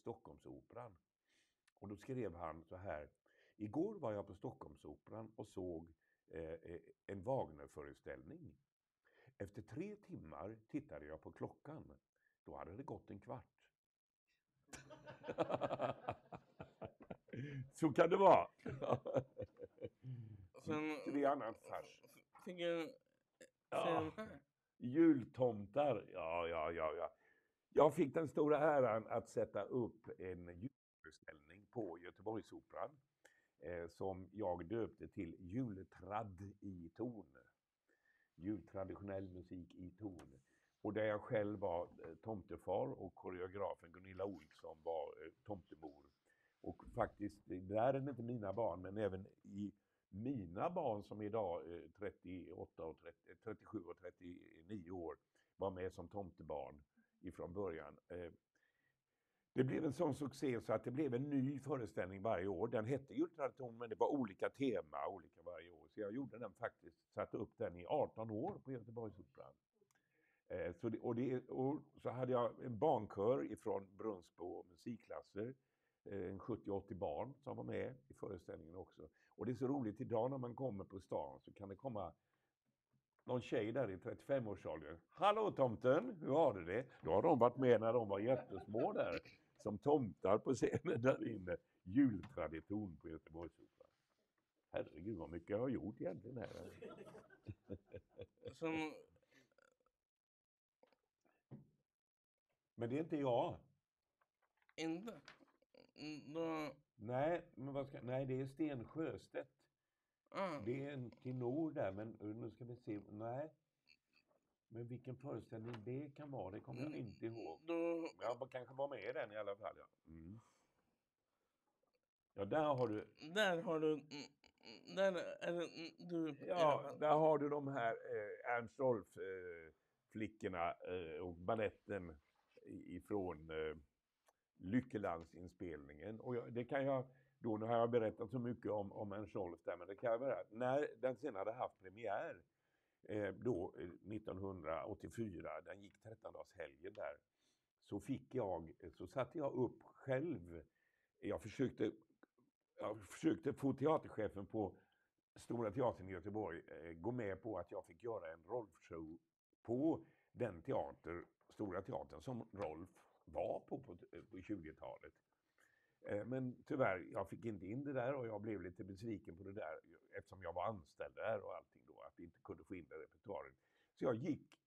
Stockholmsoperan. Och då skrev han så här: igår var jag på Stockholmsoperan och såg eh, en Wagner-föreställning. Efter tre timmar tittade jag på klockan. Då hade det gått en kvart. Så kan det vara. Sen Tre annan fars. fick jag se Ja. den här. Jultomtar, ja, ja, ja, ja. Jag fick den stora äran att sätta upp en julföreställning på Göteborgsoperan eh, som jag döpte till Jultrad i ton. Jultraditionell musik i ton. Och där jag själv var eh, tomtefar och koreografen Gunilla Olsson var eh, tomtemor. Och faktiskt, där är det inte mina barn, men även i mina barn som idag är trettioåtta och trettio, trettiosju och trettionio år var med som tomtebarn ifrån början. Eh, Det blev en sån succé så att det blev en ny föreställning varje år. Den hette Jultradition, men det var olika tema olika varje år. Så jag gjorde den faktiskt, satte upp den i arton år på Göteborgsoperan. Eh, så, det, och det, och så hade jag en barnkör ifrån Brunnsbo musikklasser. Eh, en sjuttio åttio barn som var med i föreställningen också. Och det är så roligt idag när man kommer på stan så kan det komma någon tjej där i trettiofem-årsåldern. Hallå tomten, hur har du det? Då har de varit med när de var jättesmå där. Som tomtar på scenen där inne. Jultradition på Göteborgsoperan. Herregud vad mycket jag har gjort egentligen här. Sen, Men det är inte jag. inte. Mm, Då, Nej, men vad ska, nej det är Sten Sjöstedt. ah, Det är en tenor där, men nu ska vi se. Nej. Men vilken föreställning det kan vara, det kommer jag inte ihåg. då, Jag kanske var med i den i alla fall. Ja, mm. Ja där har du. där har du, mm, där är det mm, du i alla Ja, fall. där har du de här eh, Ernst Rolf eh, flickorna eh, och balletten ifrån eh, Lyckelandsinspelningen. Och jag, det kan jag, då nu har jag berättat så mycket om, om Ernst Rolf där, men det kan jag berätta. När den sen hade haft premiär eh, då eh, nittonhundraåttiofyra, den gick trettondagshelgen där, så fick jag, så satte jag upp själv. Jag försökte, jag försökte få teaterchefen på Stora Teatern i Göteborg eh, gå med på att jag fick göra en Rolf-show på den teater, Stora Teatern som Rolf var på på, på tjugotalet. Eh, men tyvärr, jag fick inte in det där och jag blev lite besviken på det där eftersom jag var anställd där och allting då, att vi inte kunde få in det i repertoaren. Så jag gick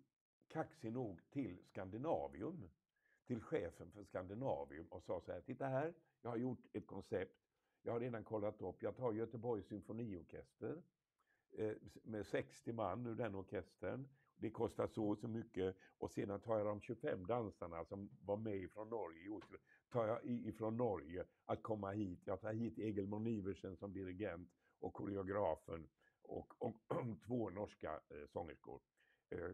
kaxig nog till Skandinavium, till chefen för Skandinavium och sa så här, titta här, jag har gjort ett koncept. Jag har redan kollat upp, jag tar Göteborgs symfoniorkester eh, med sextio man ur den orkestern. Det kostar så och så mycket och sedan tar jag de tjugofem dansarna som var med från Norge, Oslo, tar jag ifrån Norge att komma hit. Jag tar hit Egil Moniversen som dirigent och koreografen och, och, och två norska eh, sångerskor. Eh,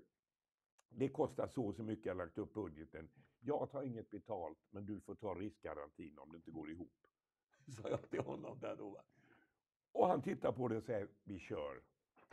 det kostar så och så mycket, jag har lagt upp budgeten. Jag tar inget betalt men du får ta riskgarantin om det inte går ihop. Sa jag till honom där då. Och han tittar på det och säger, vi kör.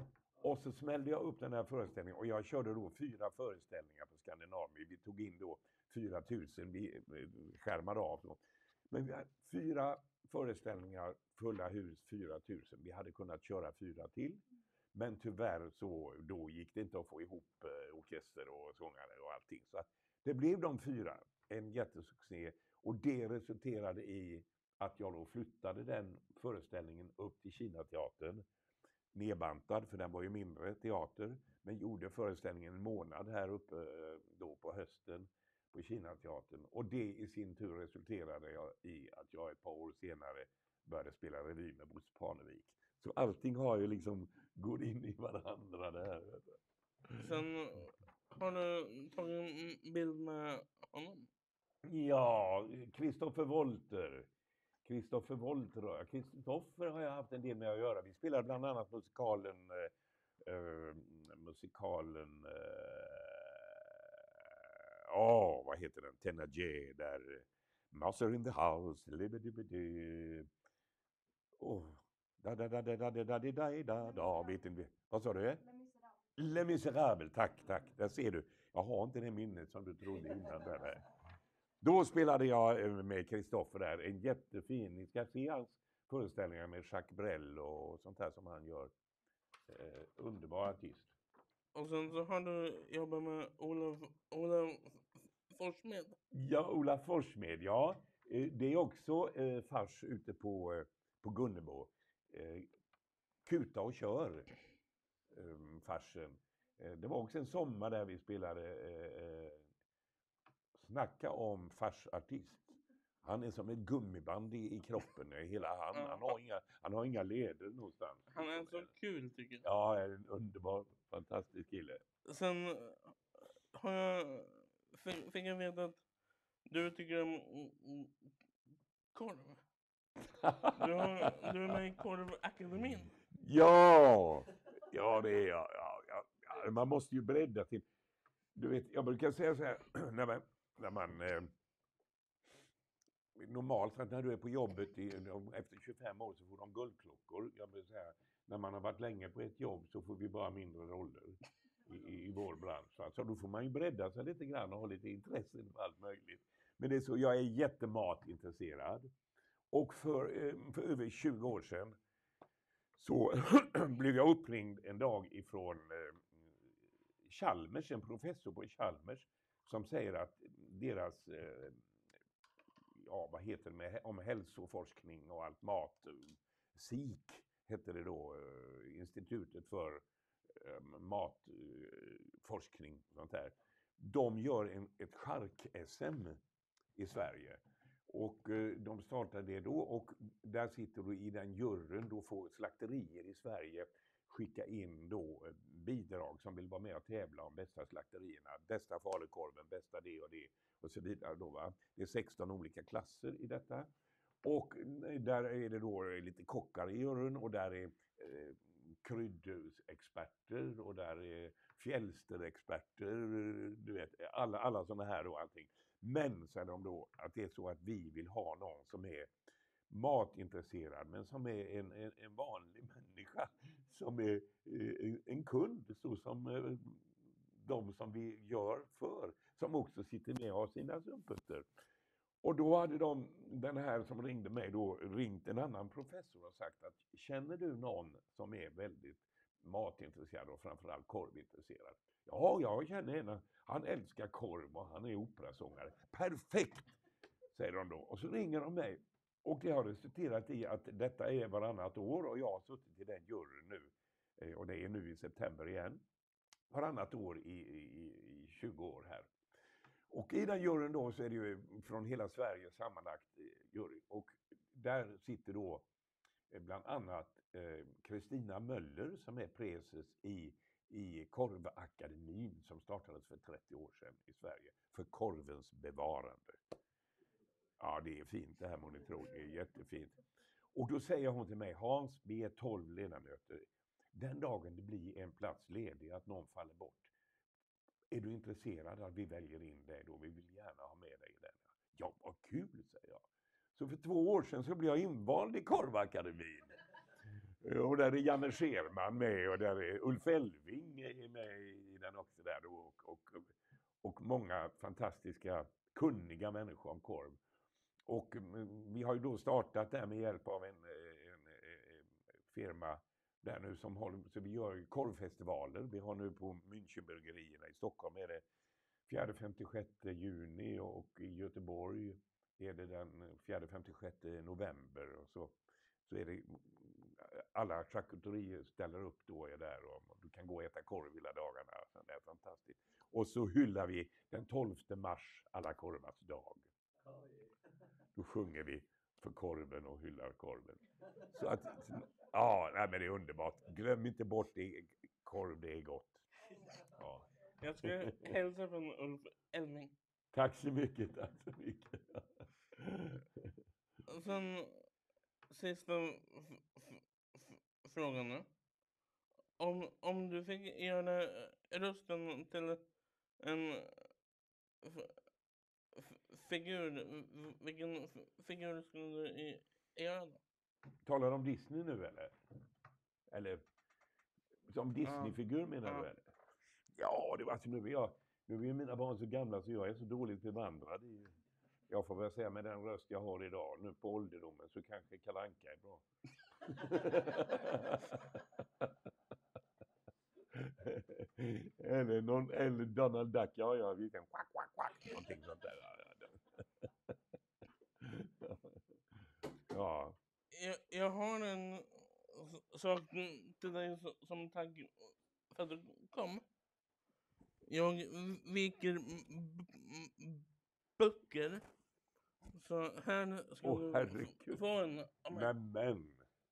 Och så smällde jag upp den här föreställningen och jag körde då fyra föreställningar på Skandinavien. Vi tog in då fyra tusen, vi skärmade av. Då. Men vi hade fyra föreställningar, fulla hus, fyra tusen. Vi hade kunnat köra fyra till. Men tyvärr så då gick det inte att få ihop eh, orkester och sångare och allting. Så att det blev de fyra, en jättesuccé. Och det resulterade i att jag då flyttade den föreställningen upp till Kinateatern. Nedbantad, för den var ju mindre teater. Men gjorde föreställningen en månad här uppe då på hösten på Kinateatern. Och det i sin tur resulterade jag i att jag ett par år senare började spela revy med Bosse Parnevik. Så allting har ju liksom gått in i varandra där. Sen har du tagit en bild med honom. Ja, Kristoffer Wolter. Kristoffer Wolter. Kristoffer har jag haft en del med att göra. Vi spelade bland annat musikalen eh, eh, musikalen ja, eh, oh, vad heter den? Thénardier där. Master in the house. Oh. Da da da da da da da da da da vet inte. Vad sa du? Les Misérables. Tack, tack. Där ser du. Jag har inte det minnet som du trodde innan där. Då spelade jag med Kristoffer där, en jättefin, ni ska se hans föreställningar med Jacques Brel och sånt här som han gör. Eh, underbar artist. Och sen så har du jobbat med Olof, Olof Forssmed. Ja, Ola Forssmed, ja. Eh, det är också eh, fars ute på, eh, på Gunnebo. Eh, kuta och kör, eh, farsen. Eh, det var också en sommar där vi spelade eh, eh, snacka om farsartist. Han är som ett gummiband i, i kroppen, i hela han. Ja. Han har inga, han har inga leder någonstans. Han är så kul tycker jag. Ja, en underbar, fantastisk kille. Sen eh, har jag, fick, fick jag veta att du tycker om mm, mm, korv. Du, har, du är med i Korvakademin. Ja, ja det är jag. Ja, ja, ja, man måste ju bredda till. Du vet, jag brukar säga så här, när man, när man eh, normalt att när du är på jobbet i, efter tjugofem år så får de guldklockor. Jag vill säga, när man har varit länge på ett jobb så får vi bara mindre roller i, i, i vår bransch. Alltså då får man ju bredda sig lite grann och ha lite intresse för allt möjligt. Men det är så, jag är jättematintresserad. Och för, eh, för över tjugo år sedan så blev jag uppringd en dag ifrån eh, Chalmers, en professor på Chalmers, som säger att deras, eh, ja vad heter det, med, om hälsoforskning och allt mat, S I K heter det då, eh, Institutet för eh, matforskning och sånt där. De gör en, ett chark-S M i Sverige. Och eh, de startade det då och där sitter du i den juryn, då får slakterier i Sverige skicka in då eh, bidrag som vill vara med och tävla om bästa slakterierna, bästa falukorven, bästa det och det och så vidare då va. Det är sexton olika klasser i detta. Och eh, där är det då lite kockar i juryn och där är eh, kryddexperter och där är fjällsterexperter, du vet, alla, alla sådana här och allting. Men säger de då att det är så att vi vill ha någon som är matintresserad men som är en, en, en vanlig människa, som är eh, en kund så som eh, de som vi gör för, som också sitter med och har sina synpunkter. Och då hade de, den här som ringde mig då, ringt en annan professor och sagt att känner du någon som är väldigt matintresserad och framförallt korvintresserad? Ja, jag känner en. Han älskar korv och han är operasångare. Perfekt, säger de då. Och så ringer de mig. Och det har resulterat i att detta är varannat år och jag har suttit i den juryn nu. Och det är nu i september igen. Varannat år i, i, i tjugo år här. Och i den juryn då så är det ju från hela Sverige sammanlagt jury. Och där sitter då bland annat Kristina eh, Möller som är preses i, i Korvakademin som startades för trettio år sedan i Sverige. För korvens bevarande. Ja, det är fint det här må ni tro. Det är jättefint. Och då säger hon till mig, Hans, vi är tolv ledamöter. Den dagen det blir en plats ledig att någon faller bort. Är du intresserad att vi väljer in dig då? Vi vill gärna ha med dig i den. Ja, vad kul, säger jag. Så för två år sedan så blev jag invald i Korvakademin. Och där är Janne Scherman med och där är Ulf Elving är med i den också där då. Och, och, och många fantastiska, kunniga människor om korv. Och vi har ju då startat där med hjälp av en, en, en firma där nu som håller, så vi gör korvfestivaler. Vi har nu på Münchenburgerierna i Stockholm är det fjärde femte sjätte juni och i Göteborg är det den fjärde femte sjätte november och så, så är det alla charkuterier ställer upp då är där och du kan gå och äta korv hela dagarna. Så det är fantastiskt. Och så hyllar vi den tolfte mars alla korvars dag. Då sjunger vi för korven och hyllar korven. Så att, ja, nej, men det är underbart. Glöm inte bort det. Korv, det är gott. Ja. Jag ska hälsa från Ulf Elving. Tack så mycket, tack så mycket. Och sen sista f- f- f- frågan nu. Om, om du fick göra rösten till en f- f- figur, v- vilken f- figur skulle du i- göra då? Talar om Disney nu eller? Eller som Disney-figur menar Ja. du eller? Ja, det var alltså nu är jag, nu är mina barn så gamla så jag är så dåligt bevandrad i, jag får väl säga med den röst jag har idag nu på ålderdomen så kanske Kalle Anka är bra. eller, någon, eller Donald Duck, ja, ja, vi kan quack, quack, quack, någonting sånt där. Ja, ja. Ja. Jag, jag har en s- sak till dig s- som tack för att du kom. Jag viker m- b- m- böcker. Så här ska Åh, du herregud. f- få en av mig. Men, men.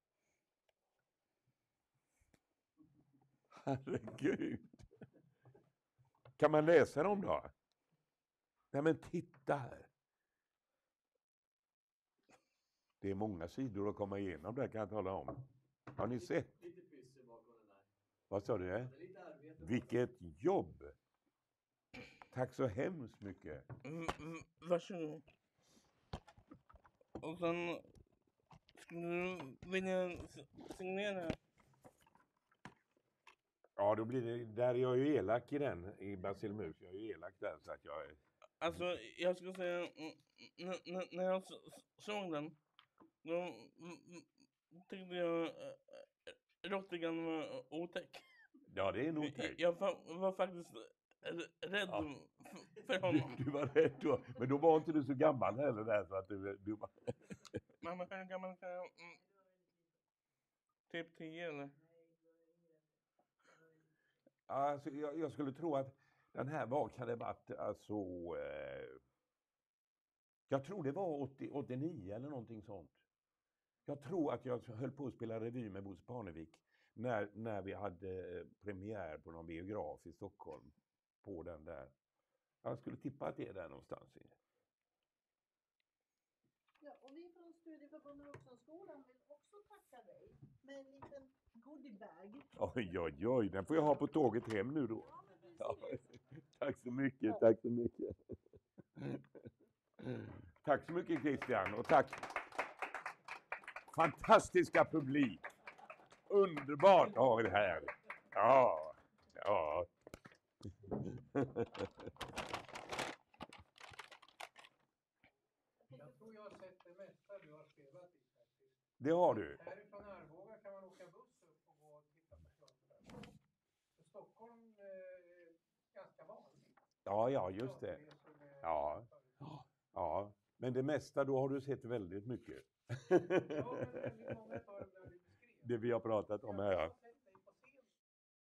Herregud. Kan man läsa dem då? Nej, men titta här. Det är många sidor att komma igenom där, kan jag tala om. Har ni sett? Lite pyssel bakom den där. Vad sa du? Det är lite arbete. Vilket jobb! Tack så hemskt mycket. V- v- Varsågod. Och sen skulle du vilja s- signera. Ja, då blir det, där är jag ju elak i den, i Basilmus. Jag är ju elak där, så att jag är... Alltså jag ska säga, mm, n- n- när jag s- s- såg den, då mm, mm, tyckte jag äh, råttigan var otäck. Ja, det är nog Jag, tänkt. jag fa- var faktiskt r- rädd Ja. f- för Du, honom. du var rädd då. Men då var inte du så gammal heller där, så att du... du var... Mamma, hur gammal kan jag? Mm, typ tio eller? Alltså, jag, jag skulle tro att den här var, kan det varit, alltså... Eh, jag tror det var åttio, åttionio eller någonting sånt. Jag tror att jag höll på att spela revy med Bosse Parnevik när, när vi hade premiär på någon biograf i Stockholm på den där. Jag skulle tippa att det är där någonstans. Ja, och vi från Studieförbundet Vuxenskolan vill också tacka dig med en liten goodiebag. Oj, oj, oj, den får jag ha på tåget hem nu då. Ja, men precis. Ja, tack så mycket, tack så mycket. Tack så mycket Christian, och tack. Fantastiska publik. Underbart att ha er här. Ja, ja. Jag tror jag har sett det mesta du har spelat i faktiskt. Det har du. Härifrån Arboga kan man åka buss upp och gå och titta på teater. Så Stockholm är ganska vanligt. Ja, ja, just det. Teaterresor med- Ja. Ja, men det mesta, då har du sett väldigt mycket. Ja, men väldigt många tar det där du beskrev. Det vi har pratat om här.